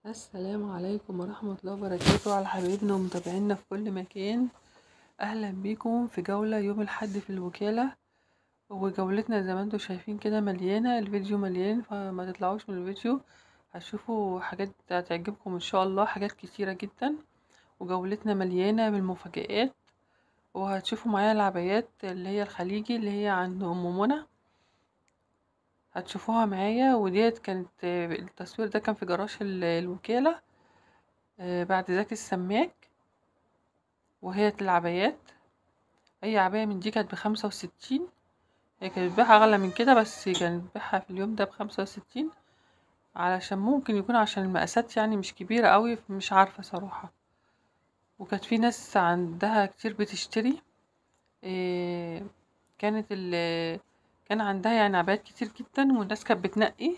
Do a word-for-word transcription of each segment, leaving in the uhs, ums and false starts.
السلام عليكم ورحمة الله وبركاته على حبايبنا ومتابعينا في كل مكان. اهلا بيكم في جولة يوم الاحد في الوكالة. وجولتنا زي ما انتم شايفين كده مليانة، الفيديو مليان، فما تطلعوش من الفيديو، هتشوفوا حاجات هتعجبكم ان شاء الله، حاجات كتيرة جدا. وجولتنا مليانة بالمفاجآت، وهتشوفوا معايا العبايات اللي هي الخليجي اللي هي عند ام منى، هتشوفوها معايا. وديت كانت التصوير ده كان في جراج ال- الوكالة آه، بعد ذاك السماك. وهي العبايات، اي عباية من دي كانت بخمسة وستين، هي كانت بتبيعها اغلى من كده بس كانت بتبيعها في اليوم ده بخمسة وستين، علشان ممكن يكون عشان المقاسات يعني مش كبيرة قوي، مش عارفة صراحة. وكانت في ناس عندها كتير بتشتري، إيه كانت ال كان عندها يعني عبايات كتير جدا، والناس كانت بتنقي،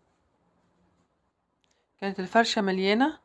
كانت الفرشة مليانة،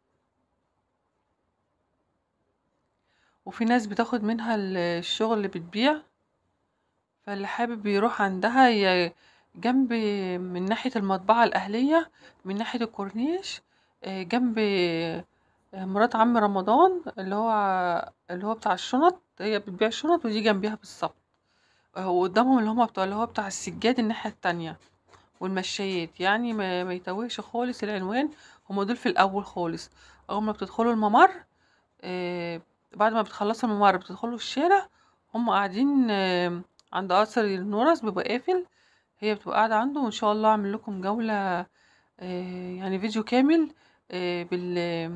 وفي ناس بتاخد منها الشغل اللي بتبيع. فاللي حابب يروح عندها، هي جنب، من ناحية المطبعة الأهلية، من ناحية الكورنيش، آه، جنب آه، مرات عم رمضان اللي هو اللي هو بتاع الشنط، هي بتبيع الشنط ودي جنبيها بالظبط. آه، وقدامهم اللي هما بتوع اللي هو بتاع السجاد الناحية التانية والمشايات، يعني ما, ما يتوهش خالص العنوان. هما دول في الأول خالص، أول ما بتدخلوا الممر، آه، بعد ما بتخلصوا الممر بتدخلوا الشارع، هم قاعدين آه، عند قصر النورس، بيبقى قافل، هي بتبقى قاعدة عنده. وإن شاء الله أعمل لكم جولة، آه، يعني فيديو كامل آه، بال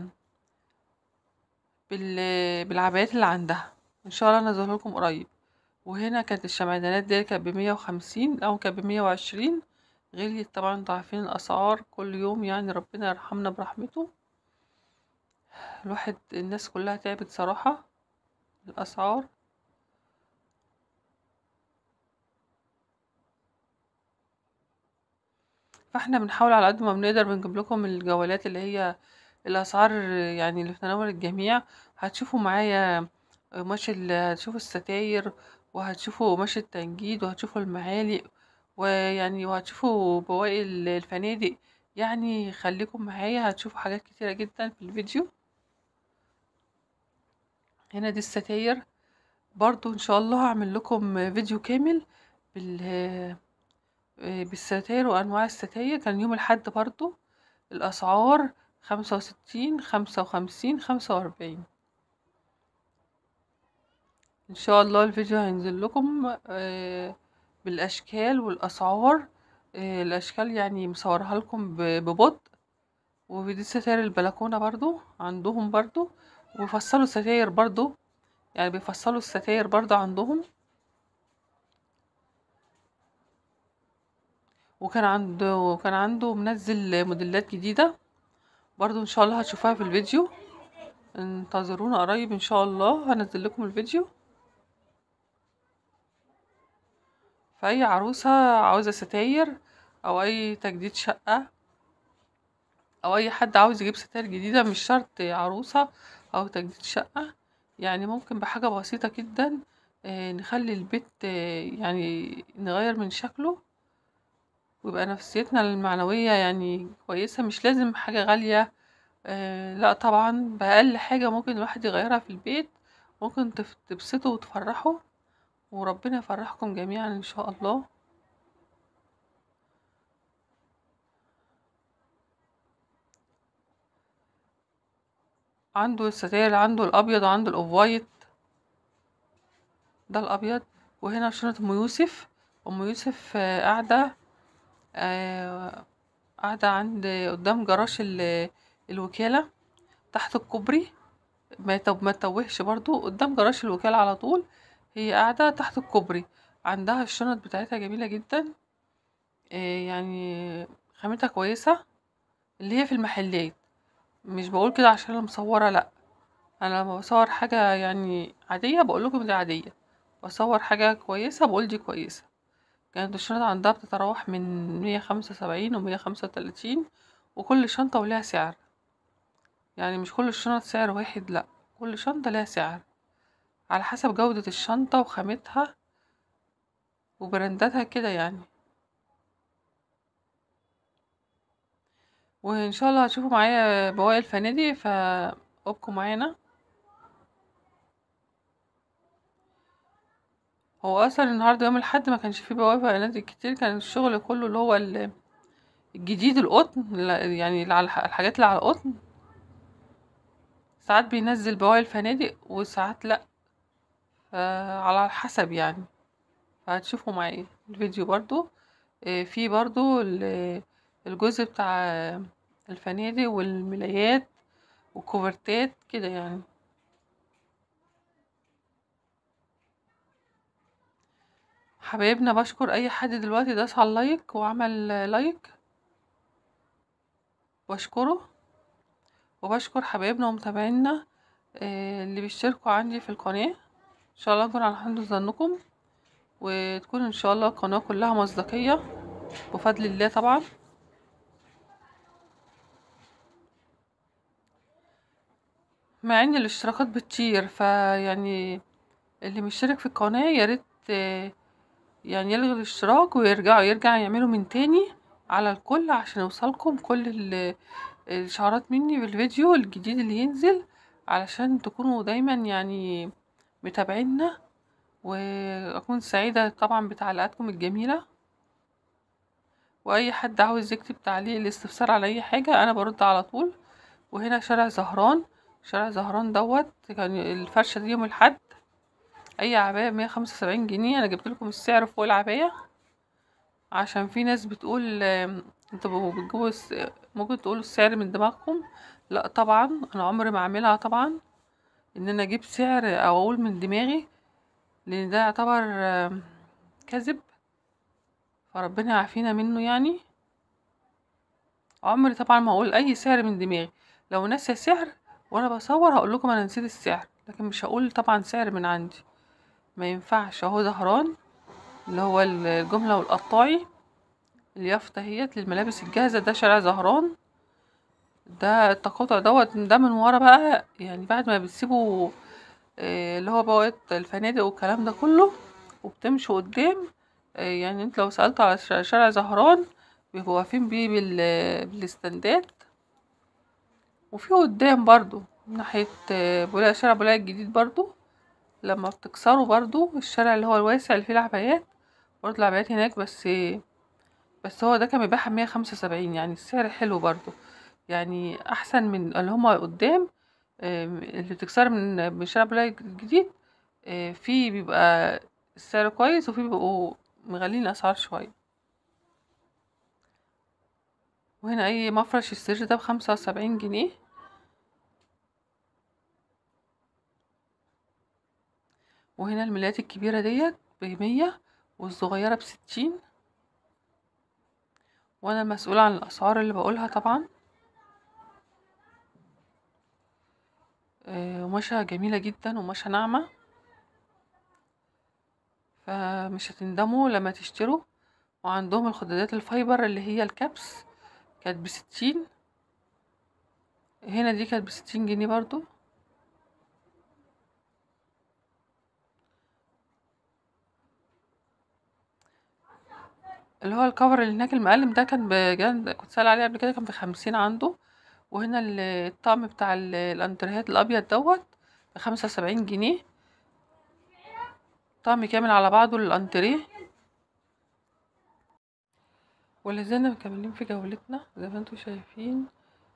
بال بالعبايات اللي عندها، إن شاء الله أنزله لكم قريب. وهنا كانت الشمعدانات دي كانت بمية وخمسين أو كانت بمية وعشرين، غليت طبعا، انتوا عارفين الأسعار كل يوم، يعني ربنا يرحمنا برحمته. الواحد الناس كلها تعبت صراحة، الأسعار. فاحنا بنحاول على قد ما بنقدر بنجيب لكم الجولات اللي هي الاسعار، يعني اللي في تناول الجميع. هتشوفوا معايا قماش ال- هتشوفوا الستاير، وهتشوفوا قماش التنجيد، وهتشوفوا المعالق، ويعني وهتشوفوا بواقي ال- الفنادق. يعني خليكم معايا، هتشوفوا حاجات كتيرة جدا في الفيديو. هنا دي الستاير، برضو ان شاء الله هعمل لكم فيديو كامل بال بالستاير وانواع الستاير. كان يوم الاحد برضو الأسعار خمسة وستين، خمسة وخمسين، خمسة وأربعين. إن شاء الله الفيديو هينزل لكم آه، بالأشكال والأسعار، آه، الأشكال يعني مصورها لكم ب- ببطء. ودي ستاير البلكونة برضو عندهم برضو، وبيفصلوا الستاير برضو، يعني بيفصلوا الستاير برضو عندهم. وكان عنده كان عنده منزل موديلات جديدة برضو، إن شاء الله هتشوفوها في الفيديو. انتظرونا قريب إن شاء الله هنزل لكم الفيديو. فأي عروسة عاوزة ستاير، أو أي تجديد شقة، أو أي حد عاوز يجيب ستاير جديدة، مش شرط عروسة أو تجديد شقة، يعني ممكن بحاجة بسيطة جدا آه، نخلي البيت آه، يعني نغير من شكله، ويبقى نفسيتنا المعنوية يعني كويسة. مش لازم حاجة غالية، آه، لا طبعا، بأقل حاجة ممكن الواحد يغيرها في البيت ممكن تف- تبسطه وتفرحه، وربنا يفرحكم جميعا إن شاء الله. عنده الستاير، عنده الابيض وعنده الاوف وايت، ده الابيض. وهنا شنطة ام يوسف، ام يوسف آه، قاعدة آه، قاعدة عند قدام جراج ال- الوكالة تحت الكوبري. ما طب ما تتوهش برضو قدام جراج الوكالة على طول، هي قاعدة تحت الكوبري. عندها الشنط بتاعتها جميلة جدا، آه، يعني خامتها كويسة، اللي هي في المحلات. مش بقول كده عشان انا مصورة، لا، انا لما بصور حاجة يعني عادية بقول لكم دي عادية، بصور حاجة كويسة بقول دي كويسة. كانت الشنط عندها بتتراوح من مية خمسة وسبعين ومية خمسة وتلاتين، وكل شنطة ولها سعر، يعني مش كل الشنط سعر واحد، لا، كل شنطة لها سعر على حسب جودة الشنطة وخامتها وبرانداتها كده يعني. وان شاء الله هتشوفوا معايا بواقي الفنادق، فابقوا معانا. هو اصلا النهارده يوم الاحد ما كانش فيه بواقي فنادق كتير، كان الشغل كله اللي هو ال- الجديد القطن، يعني اللي على الح- الحاجات اللي على القطن. ساعات بينزل بواقي الفنادق وساعات لا، فعلى حسب يعني. فهتشوفوا معايا الفيديو برضو. آه، في برضو ال- الجزء بتاع الفنادق والملايات والكوفرتات كده يعني. حبايبنا، بشكر اي حد دلوقتي داس على اللايك وعمل لايك، بشكره. وبشكر حبايبنا ومتابعينا آه، اللي بيشتركوا عندي في القناة. ان شاء الله نكون على حسن ظنكم، وتكون ان شاء الله القناة كلها مصداقية بفضل الله طبعا. مع ان الاشتراكات بتطير، فيعني اللي مشترك في القناة ياريت آه، يعني يلغي الاشتراك ويرجع يرجع يعمله من تاني على الكل، عشان يوصلكم كل ال- الاشعارات مني بالفيديو الجديد اللي ينزل، علشان تكونوا دايما يعني متابعينا. واكون سعيدة طبعا بتعليقاتكم الجميلة. واي حد عاوز يكتب تعليق الاستفسار على اي حاجة انا برد على طول. وهنا شارع زهران، شارع زهران دوت كان الفرشة دي يوم الحد. اي عباية مية خمسة وسبعين جنيه. انا جبت لكم السعر فوق العباية، عشان في ناس بتقول آم، انتوا بتجيبوا الس- ممكن تقولوا السعر من دماغكم. لا طبعا، انا عمري ما اعملها طبعا ان انا اجيب سعر او اقول من دماغي، لان ده يعتبر آم، كذب، فربنا يعافينا منه يعني. عمري طبعا ما اقول اي سعر من دماغي. لو ناسيه سعر وانا بصور هقول لكم انا نسيت السعر، لكن مش هقول طبعا سعر من عندي، ما ينفعش. اهو زهران اللي هو الجملة والقطاعي، اليافطة اهيت للملابس الجاهزة، ده شارع زهران. ده التقاطع دوت ده من ورا بقى، يعني بعد ما بتسيبوا آه، اللي هو بوابة الفنادق والكلام ده كله وبتمشوا قدام. آه، يعني انت لو سألتوا على ش- شارع زهران بيبقوا واقفين بيه بال- بالاستندات. وفي قدام برضو ناحية آه، بولاق شارع بولاق الجديد برضو، لما بتكسروا برضو الشارع اللي هو الواسع اللي فيه العبايات، برضو العبايات هناك. بس بس هو ده كان بيبيعها بمية خمسة وسبعين، يعني السعر حلو برضو، يعني احسن من اللي هما قدام. آم، اللي بتكسر من من شارع بلاي الجديد. آه، في بيبقى السعر كويس، وفي بيبقوا مغلين الاسعار شويه. وهنا اي مفرش السرير ده بخمسة وسبعين جنيه. وهنا الملايات الكبيره ديت بمية، والصغيره بستين. وانا مسؤوله عن الاسعار اللي بقولها طبعا. آه، قماشة جميله جدا وقماشة ناعمه، فمش هتندموا لما تشتروا. وعندهم الخدادات الفايبر اللي هي الكبس، كانت بستين. هنا دي كانت بستين جنيه برضو. اللي هو الكفر اللي هناك المقلم ده كان بجد، كنت سأل عليه قبل كده، كان بخمسين عنده. وهنا ال- الطقم بتاع ال- الانتريهات الابيض دوت بخمسة وسبعين جنيه، طقم كامل على بعضه للانتريه. ولازلنا مكملين في جولتنا زي ما انتم شايفين.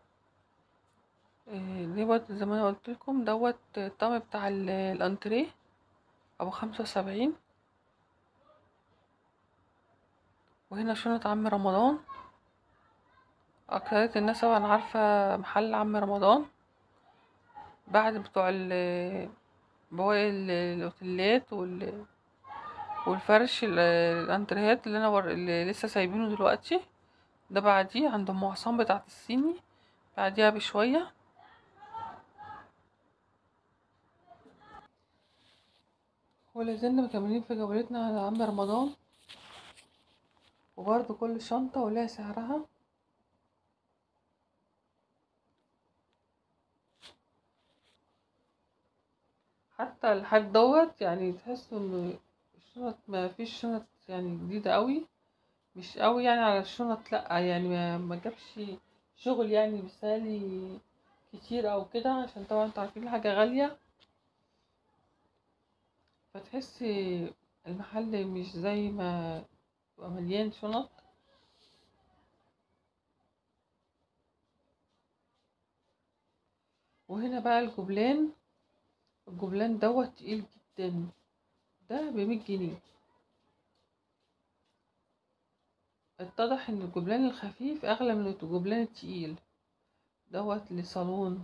آه، دي برضه زي ما انا قلت لكم دوت الطقم بتاع ال- الانتريه ابو خمسة وسبعين. وهنا شنط عم رمضان. اكترية الناس طبعا عارفة محل عم رمضان، بعد بتوع ال بواقي ال- الاوتيلات وال- والفرش ال- الانتريهات اللي انا ور... اللي لسه سايبينه دلوقتي. ده بعديه عند ام عصام بتاعت الصيني، بعديها بشوية. ولازلنا مكملين في جولتنا على عم رمضان، وبرضه كل شنطة ولها سعرها. حتى الحاج دوت يعني تحسوا انه الشنط ما فيش شنط يعني جديدة قوي، مش قوي يعني على الشنط، لا يعني ما ما جابش شغل يعني بيسالي كتير او كده، عشان طبعا انتوا عارفين الحاجة غالية، فتحسي المحل مش زي ما يبقى مليان شنط. وهنا بقى الجبلان، الجبلان دوت تقيل جدا، ده بمية جنيه. اتضح ان الجبلان الخفيف اغلى من الجبلان التقيل دوت، لصالون،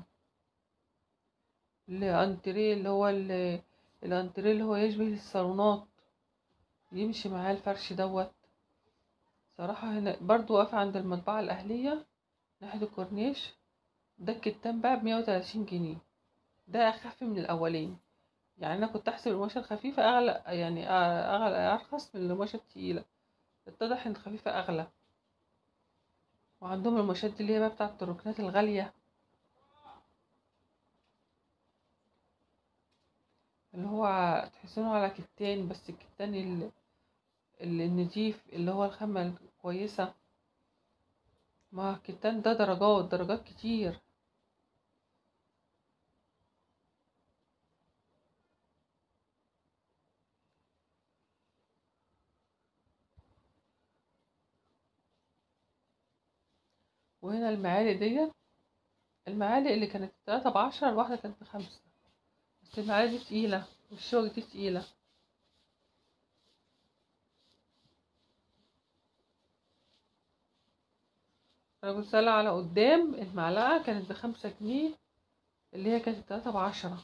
لانتريه اللي هو ال- الانتريه اللي هو يشبه الصالونات، يمشي معاه الفرش دوت. صراحة هنا برضو واقفة عند المطبعة الأهلية ناحية الكورنيش، ده الكتان بقى بمية وتلاتين جنيه، ده أخف من الأولين. يعني أنا كنت أحسب القماشة الخفيفة أغلى، يعني أغلى أرخص من القماشة التقيلة، اتضح إن الخفيفة أغلى. وعندهم القماشات دي اللي هي بقى بتاعة الركنات الغالية، اللي هو تحسونه على كتان، بس الكتان ال- ال- النضيف اللي هو الخامة الكويسة. ما الكتان ده درجات درجات كتير. وهنا المعالق ديت، المعالق اللي كانت تلاتة بعشرة، الواحدة كانت بخمسة، بس المعالق دي تقيلة والشوك دي تقيلة. أنا كنت سألة على قدام، المعلقة كانت بخمسة جنيه، اللي هي كانت تلاتة بعشرة.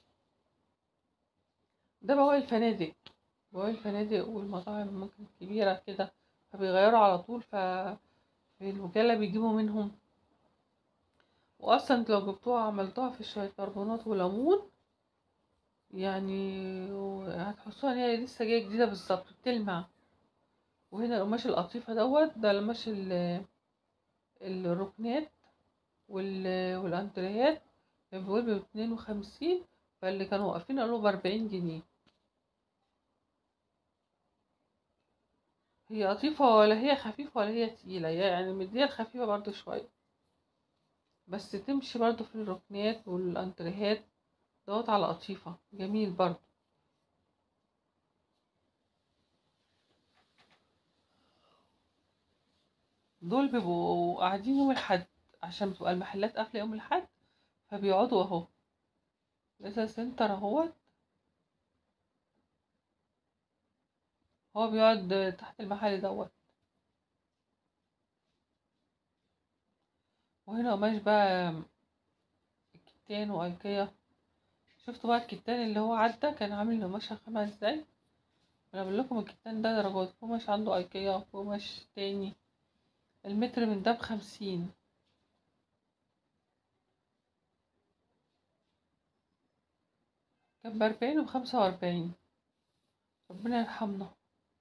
ده بواقي الفنادق، بواقي الفنادق والمطاعم ممكن كبيرة كده، فبيغيروا على طول، ف في الوكالة بيجيبوا منهم. وأصلا لو جبتوها عملتوها في شوية كربونات وليمون، يعني هتحسوها ان هي لسه جايه جديده بالظبط، بتلمع. وهنا القماش القطيفه دوت، ده القماش ال- الركنات وال- والانتريهات، كان بيقول باتنين وخمسين، فاللي كانوا واقفين قالوا بأربعين جنيه. هي قطيفه ولا هي خفيفه ولا هي تقيله، يعني مديه الخفيفه برضو شويه، بس تمشي برضو في الركنات والانتريهات دوت، على قطيفه جميل برضو. دول بيبقوا قاعدين يوم الحد، عشان بتبقى المحلات قافله يوم الحد، فبيقعدوا اهو. لسه سنتر اهوت، هو بيقعد تحت المحل دوت. وهنا قماش بقى كتان وايكيا. شفتوا بقى الكتان اللي هو عدى كان عامل قماشة خامة ازاي؟ انا بقول لكم الكتان ده درجات، في قماش عنده ايكيا وفي قماش تاني. المتر من ده بخمسين، كان بأربعين وبخمسة وأربعين. ربنا يرحمنا.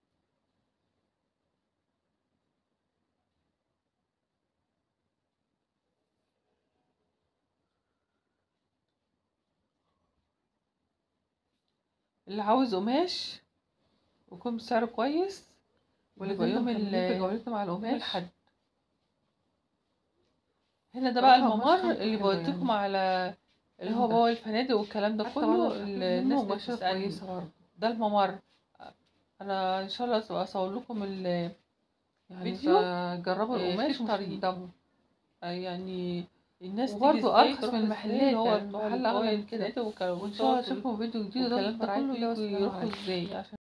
اللي عاوز قماش ويكون بسعر كويس، ونبقى يوم ال- جولتنا مع القماش الحد. هنا ده بقى الممر اللي بوديكم على اللي هو بواقي الفنادق والكلام ده كله، الناس اللي بتسألني. ده الممر. انا ان شاء الله اصور لكم الفيديو، جربوا القماش وتقدموا يعني الناس تيجي وبرضه ارخص من المحلات، اللي هو المحل اغلى من كده. وان شاء الله اشوفكم فيديو جديد، الكلام ده كله يروحوا ازاي عشان